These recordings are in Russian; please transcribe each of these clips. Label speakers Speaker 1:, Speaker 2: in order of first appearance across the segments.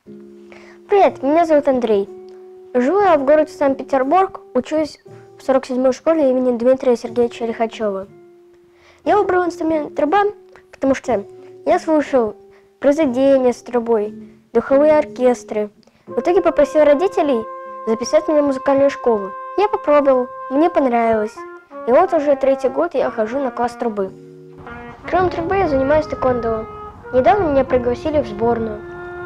Speaker 1: Привет, меня зовут Андрей. Живу я в городе Санкт-Петербург, учусь в 47-й школе имени Дмитрия Сергеевича Лихачева. Я выбрал инструмент труба, потому что я слушал произведения с трубой, духовые оркестры. В итоге попросил родителей записать меня в музыкальную школу. Я попробовал, мне понравилось. И вот уже 3-й год я хожу на класс трубы. Кроме трубы я занимаюсь тэквондо. Недавно меня пригласили в сборную.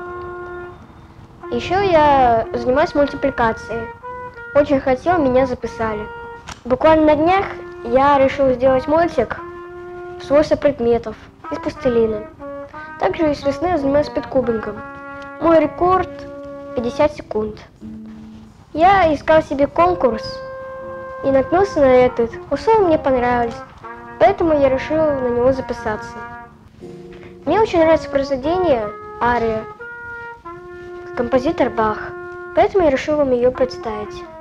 Speaker 1: Еще я занимаюсь мультипликацией. Очень хотел, меня записали. Буквально на днях я решил сделать мультик свойства предметов из пластилина. Также с весны я занимаюсь спидкубингом. Мой рекорд 50 секунд. Я искал себе конкурс и наткнулся на этот. Условия мне понравились, поэтому я решил на него записаться. Мне очень нравится произведение «Ария», композитор Бах, поэтому я решил вам ее представить.